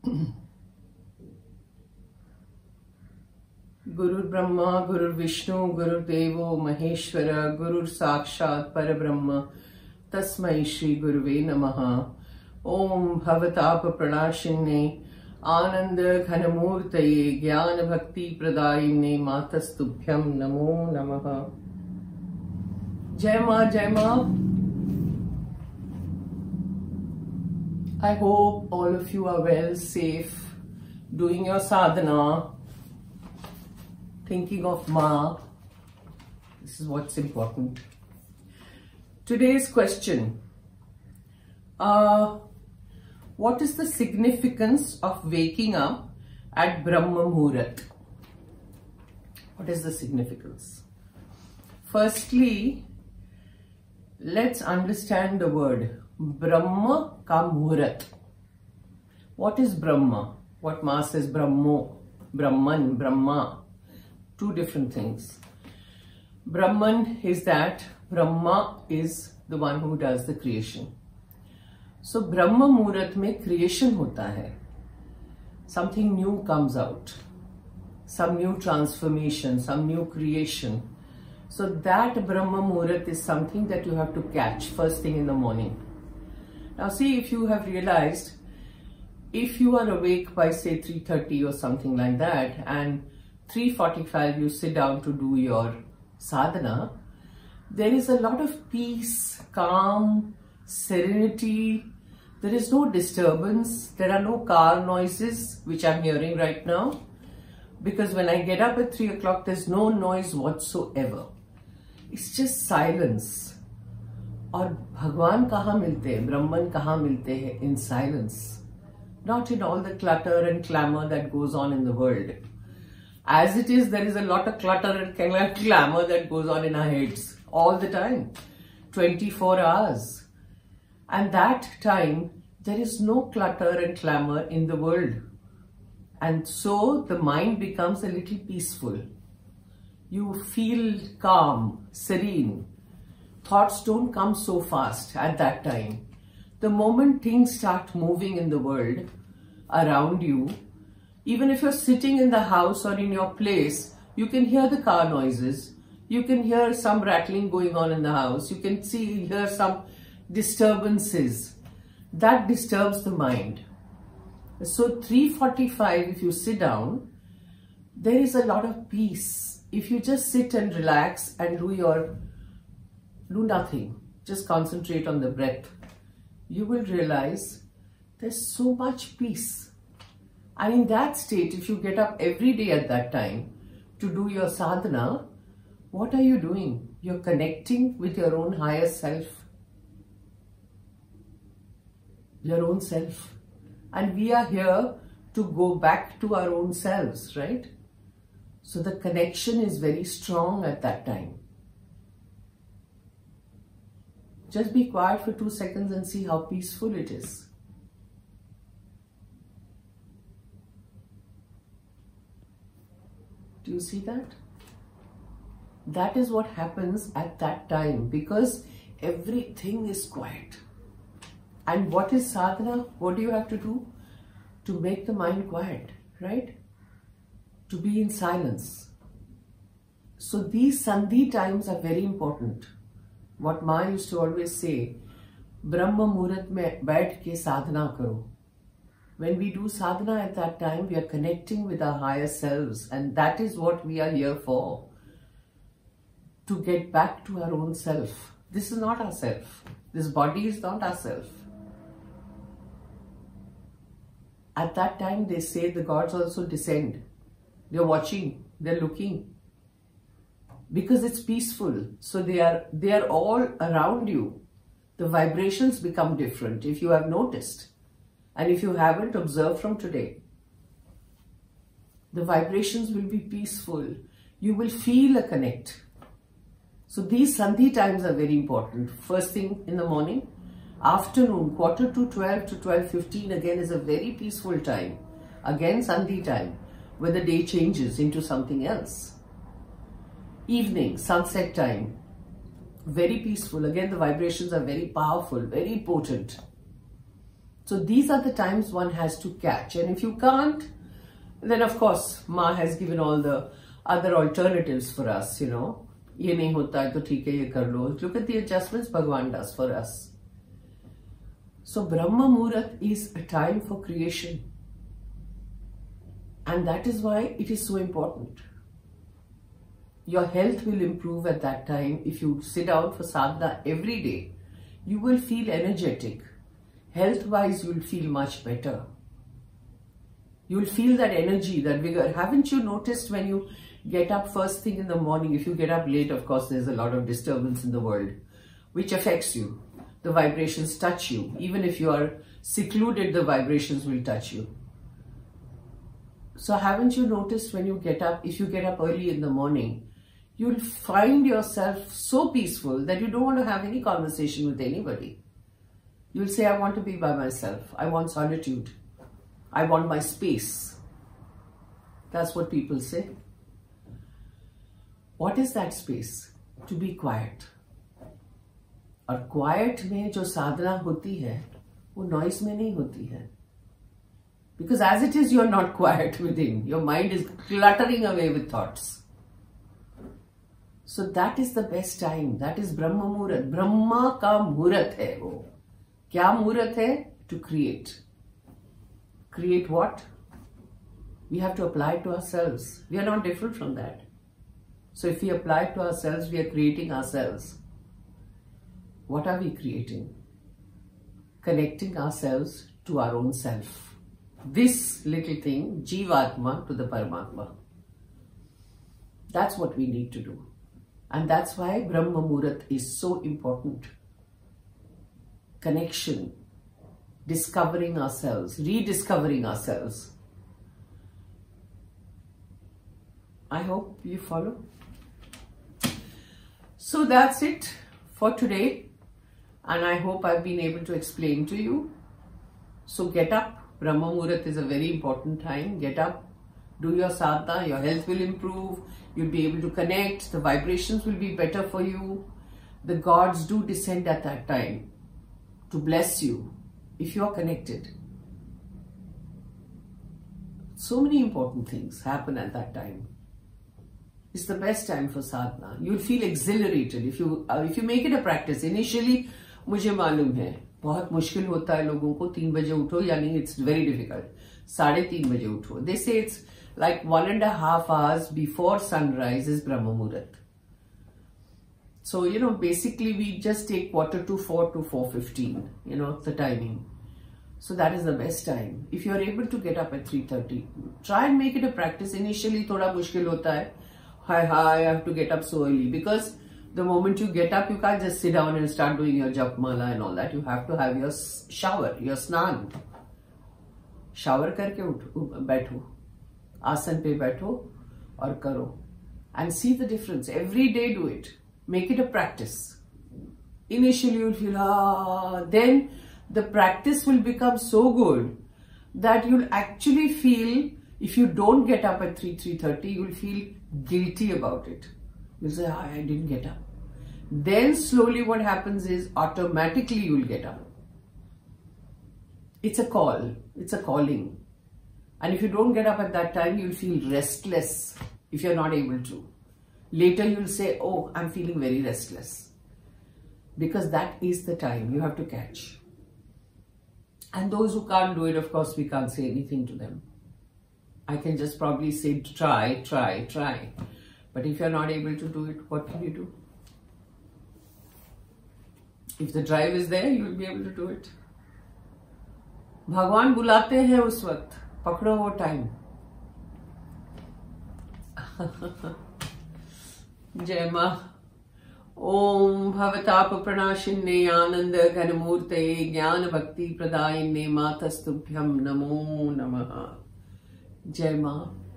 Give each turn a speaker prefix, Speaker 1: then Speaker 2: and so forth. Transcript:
Speaker 1: Guru Brahma, Guru Vishnu, Guru Devo Maheshwara, Guru Sakshat Parabrahma, Tasmai Shri Guruve Namaha. Om Bhavatapa Pranashine, Ananda Ghanamurtaye, Jnana Bhakti Pradayine, Matastubhyam Namo Namaha. Jai Ma, Jai Ma. I hope all of you are well, safe, doing your sadhana, thinking of Ma. This is what's important. Today's question. What is the significance of waking up at Brahma Muhurat? What is the significance? Firstly, let's understand the word Brahma ka Muhurat. What is Brahma? What Ma says Brahmo, Brahman, Brahma. Two different things. Brahman is that Brahma is the one who does the creation. So Brahma Muhurat mein creation hota hai. Something new comes out. Some new transformation, some new creation. So that Brahma Muhurat is something that you have to catch first thing in the morning. Now see, if you have realized, if you are awake by say 3:30 or something like that, and 3:45 you sit down to do your sadhana, there is a lot of peace, calm, serenity. There is no disturbance. There are no car noises, which I'm hearing right now. Because when I get up at 3 o'clock, there's no noise whatsoever. It's just silence. और भगवान कहाँ मिलते हैं, ब्रह्मन कहाँ मिलते हैं? In silence. Not in all the clutter and clamor that goes on in the world. As it is, there is a lot of clutter and clamor that goes on in our heads all the time, 24 hours. And that time, there is no clutter and clamor in the world. And so the mind becomes a little peaceful. You feel calm, serene. Thoughts don't come so fast at that time. The moment things start moving in the world around you, even if you're sitting in the house or in your place, you can hear the car noises. You can hear some rattling going on in the house. You can hear some disturbances. That disturbs the mind. So 3:45, if you sit down, there is a lot of peace. If you just sit and relax and do nothing, just concentrate on the breath, you will realize there's so much peace. And in that state, if you get up every day at that time to do your sadhana, what are you doing? You're connecting with your own higher self. Your own self. And we are here to go back to our own selves, right? So the connection is very strong at that time. Just be quiet for 2 seconds and see how peaceful it is. Do you see that? That is what happens at that time, because everything is quiet. And what is sadhana? What do you have to do? To make the mind quiet, right? To be in silence. So these sandhi times are very important. What Ma used to always say, Brahma Muhurat mein baith ke sadhana karo. When we do sadhana at that time, we are connecting with our higher selves, and that is what we are here for. To get back to our own self. This is not our self. This body is not our self. At that time, they say the gods also descend. They're watching, they're looking. Because it's peaceful. So they are all around you. The vibrations become different, if you have noticed. And if you haven't, observed from today. The vibrations will be peaceful. You will feel a connect. So these sandhi times are very important. First thing in the morning. Afternoon, 11:45 to 12:15 again is a very peaceful time. Again sandhi time, where the day changes into something else. Evening, sunset time, very peaceful. Again, the vibrations are very powerful, very potent. So these are the times one has to catch. And if you can't, then of course, Ma has given all the other alternatives for us, you know. ये नहीं होता है तो ठीक है, ये कर लो. Look at the adjustments Bhagwan does for us. So Brahma Muhurat is a time for creation. And that is why it is so important. Your health will improve at that time. If you sit down for sadhana every day, you will feel energetic. Health-wise, you will feel much better. You will feel that energy, that vigor. Haven't you noticed when you get up first thing in the morning, if you get up late, of course, there's a lot of disturbance in the world, which affects you. The vibrations touch you. Even if you are secluded, the vibrations will touch you. So haven't you noticed when you get up, if you get up early in the morning, you'll find yourself so peaceful that you don't want to have any conversation with anybody. You'll say, I want to be by myself. I want solitude. I want my space. That's what people say. What is that space? To be quiet. और quiet में जो साधना होती है, वो noise में नहीं होती है. Because as it is, you're not quiet within. Your mind is cluttering away with thoughts. So that is the best time. That is Brahma Muhurat. Brahma का मुहूर्त है वो. क्या मुहूर्त है? To create. Create what? We have to apply it to ourselves. We are not different from that. So if we apply it to ourselves, we are creating ourselves. What are we creating? Connecting ourselves to our own self. This little thing, Jivatma to the Paramatma. That's what we need to do. And that's why Brahma Muhurat is so important. Connection, discovering ourselves, rediscovering ourselves. I hope you follow. So that's it for today. And I hope I've been able to explain to you. So get up. Brahma Muhurat is a very important time. Get up, do your sadhana, your health will improve, you'll be able to connect, the vibrations will be better for you. The gods do descend at that time to bless you if you are connected. So many important things happen at that time. It's the best time for sadhana. You'll feel exhilarated if you make it a practice. Initially, मुझे मालूम है बहुत मुश्किल होता है लोगों को 3 बजे उठो, यानी it's very difficult. 3:30 बजे उठो. They say it's like 1.5 hours before sunrise is Brahma Muhurat. So, you know, basically we just take 3:45 to 4:15, you know, the timing. So that is the best time. If you are able to get up at 3:30, try and make it a practice. Initially थोड़ा मुश्किल होता है. I have to get up so early, because the moment you get up, you can't just sit down and start doing your jap mala and all that. You have to have your shower, your snan. Shower करके बैठो, आसन पे बैठो और करो, and see the difference. Every day do it. Make it a practice. Initially you'll feel then the practice will become so good that you'll actually feel, if you don't get up at 3:30, you'll feel guilty about it. You say, I didn't get up. Then slowly what happens is automatically you'll get up. It's a call. It's a calling. And if you don't get up at that time, you'll feel restless if you're not able to. Later you'll say, oh, I'm feeling very restless. Because that is the time you have to catch. And those who can't do it, of course, we can't say anything to them. I can just probably say, try. But if you're not able to do it, what can you do? If the drive is there, you will be able to do it. भगवान बुलाते हैं उस वक्त, पकड़ो वो time. जय मां. ओम भवताप प्रणाशिन्ने आनंद घनमूर्ते ज्ञान भक्ति प्रदायिन्ने मातस्तुभ्यं नमो नमः. जय मां.